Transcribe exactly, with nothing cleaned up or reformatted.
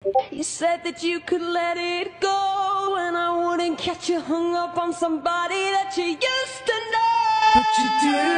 You said that you could let it go, and I wouldn't catch you hung up on somebody that you used to know. But you did.